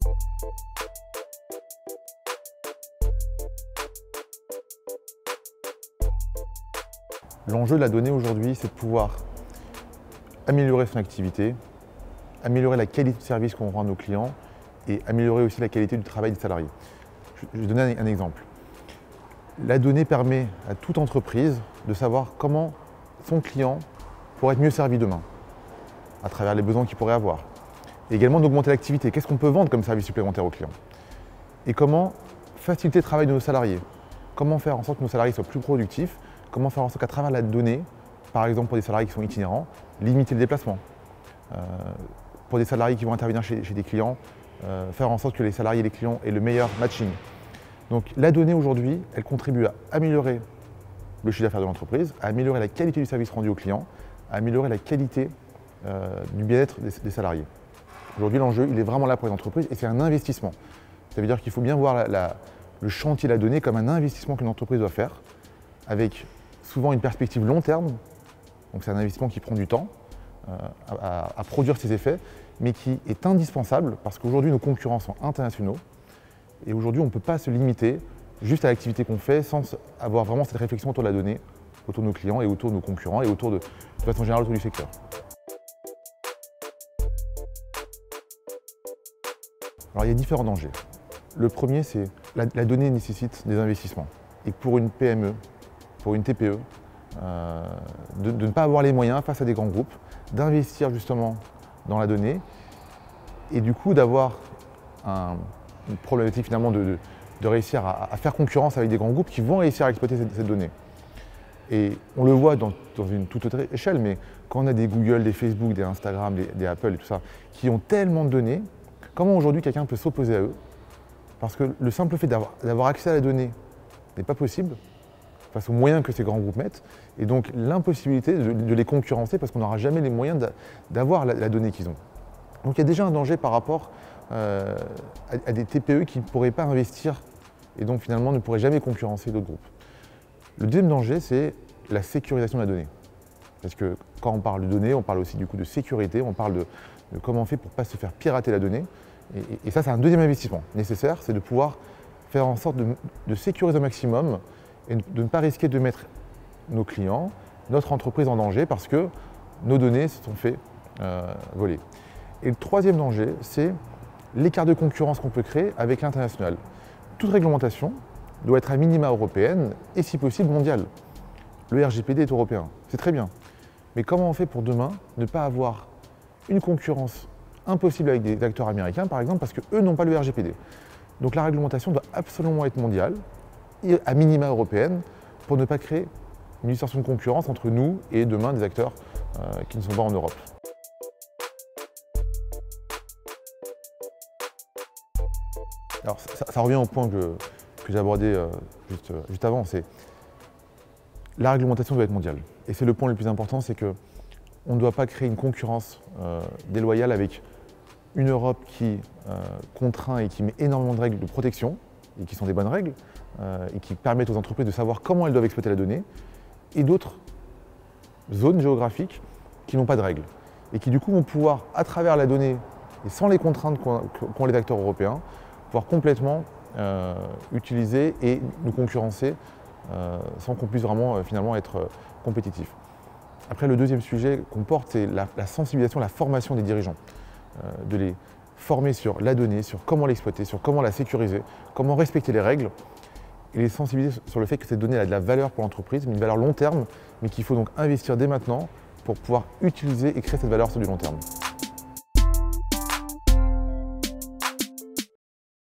L'enjeu de la donnée aujourd'hui, c'est de pouvoir améliorer son activité, améliorer la qualité de service qu'on rend à nos clients et améliorer aussi la qualité du travail des salariés. Je vais donner un exemple. La donnée permet à toute entreprise de savoir comment son client pourrait être mieux servi demain, à travers les besoins qu'il pourrait avoir. Et également d'augmenter l'activité. Qu'est-ce qu'on peut vendre comme service supplémentaire aux clients? Et comment faciliter le travail de nos salariés? Comment faire en sorte que nos salariés soient plus productifs? Comment faire en sorte qu'à travers la donnée, par exemple pour des salariés qui sont itinérants, limiter le déplacement. Pour des salariés qui vont intervenir chez des clients, faire en sorte que les salariés et les clients aient le meilleur matching. Donc la donnée aujourd'hui, elle contribue à améliorer le chiffre d'affaires de l'entreprise, à améliorer la qualité du service rendu aux clients, à améliorer la qualité du bien-être des salariés. Aujourd'hui, l'enjeu, il est vraiment là pour les entreprises et c'est un investissement. Ça veut dire qu'il faut bien voir le chantier de la donnée comme un investissement qu'une entreprise doit faire, avec souvent une perspective long terme. Donc c'est un investissement qui prend du temps à produire ses effets, mais qui est indispensable parce qu'aujourd'hui, nos concurrents sont internationaux. Et aujourd'hui, on ne peut pas se limiter juste à l'activité qu'on fait sans avoir vraiment cette réflexion autour de la donnée, autour de nos clients et autour de nos concurrents et autour de façon générale autour du secteur. Alors il y a différents dangers. Le premier, c'est la donnée nécessite des investissements. Et pour une PME, pour une TPE, de ne pas avoir les moyens face à des grands groupes, d'investir justement dans la donnée et du coup d'avoir une problématique finalement de réussir à faire concurrence avec des grands groupes qui vont réussir à exploiter cette donnée. Et on le voit dans une toute autre échelle, mais quand on a des Google, des Facebook, des Instagram, des Apple et tout ça, qui ont tellement de données, comment aujourd'hui quelqu'un peut s'opposer à eux? Parce que le simple fait d'avoir accès à la donnée n'est pas possible face aux moyens que ces grands groupes mettent, et donc l'impossibilité de les concurrencer parce qu'on n'aura jamais les moyens d'avoir la donnée qu'ils ont. Donc il y a déjà un danger par rapport à des TPE qui ne pourraient pas investir et donc finalement ne pourraient jamais concurrencer d'autres groupes. Le deuxième danger, c'est la sécurisation de la donnée. Parce que quand on parle de données, on parle aussi du coup de sécurité, on parle de comment on fait pour ne pas se faire pirater la donnée. Et ça, c'est un deuxième investissement nécessaire, c'est de pouvoir faire en sorte de sécuriser au maximum et de ne pas risquer de mettre nos clients, notre entreprise en danger parce que nos données se sont fait voler. Et le troisième danger, c'est l'écart de concurrence qu'on peut créer avec l'international. Toute réglementation doit être à minima européenne et si possible mondiale. Le RGPD est européen, c'est très bien. Mais comment on fait pour demain ne pas avoir une concurrence impossible avec des acteurs américains, par exemple, parce qu'eux n'ont pas le RGPD. Donc la réglementation doit absolument être mondiale, et à minima européenne, pour ne pas créer une distorsion de concurrence entre nous et demain des acteurs qui ne sont pas en Europe. Alors ça revient au point que j'ai abordé juste avant, c'est la réglementation doit être mondiale. Et c'est le point le plus important, c'est qu'on ne doit pas créer une concurrence déloyale avec une Europe qui contraint et qui met énormément de règles de protection, et qui sont des bonnes règles, et qui permettent aux entreprises de savoir comment elles doivent exploiter la donnée, et d'autres zones géographiques qui n'ont pas de règles, et qui du coup vont pouvoir, à travers la donnée, et sans les contraintes qu'ont les acteurs européens, pouvoir complètement utiliser et nous concurrencer sans qu'on puisse vraiment finalement être compétitif. Après, le deuxième sujet qu'on porte, c'est la sensibilisation, la formation des dirigeants. De les former sur la donnée, sur comment l'exploiter, sur comment la sécuriser, comment respecter les règles, et les sensibiliser sur le fait que cette donnée a de la valeur pour l'entreprise, mais une valeur long terme, mais qu'il faut donc investir dès maintenant pour pouvoir utiliser et créer cette valeur sur du long terme.